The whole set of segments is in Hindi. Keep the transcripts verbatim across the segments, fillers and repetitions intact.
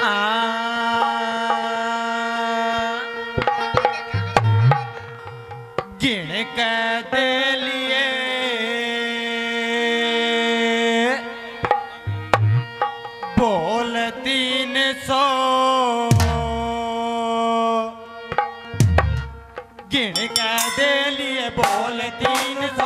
गिण के दे लिए बोल तीन सौ गिण के दे लिए बोल तीन सौ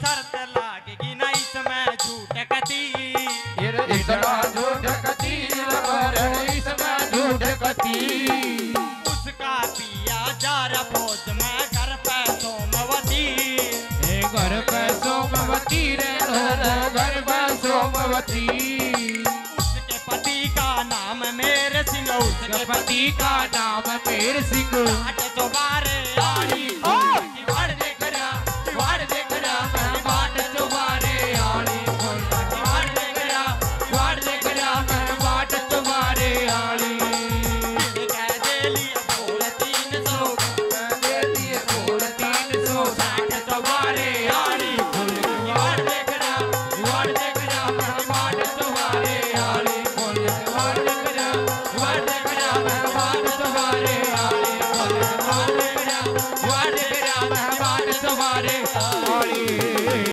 शर्त लागेगी ना इसमें झूठ कती, इसमें झूठ कती, इसमें झूठ कती। उसका पिया जा रहा फौज में घर पे सोमवती, घर पे सोमवती रे घर पे सोमवती। उसके पति का नाम मेरे सिंह, उसके पति का नाम मेरे सिंह। आठ सौ बारह आली वाड़ देख रहा, वाड़ देख रहा, मैं बाट तुम्हारे आली। वाड़ देख रहा, वाड़ देख रहा, मैं बाट तुम्हारे आली। कह दे लिए बोल तीन सौ, कह दे लिए बोल तीन सौ, साठ तुम्हारे आली। वाड़ देख रहा, वाड़ देख रहा, मैं बाट तुम्हारे आली। वाड़ देख रहा, वाड़ देख रहा, मैं बाट तुम्हारे आली। वाड़ देख रहा, वाड़ देख रहा, मैं बाट तुम्हारे आली।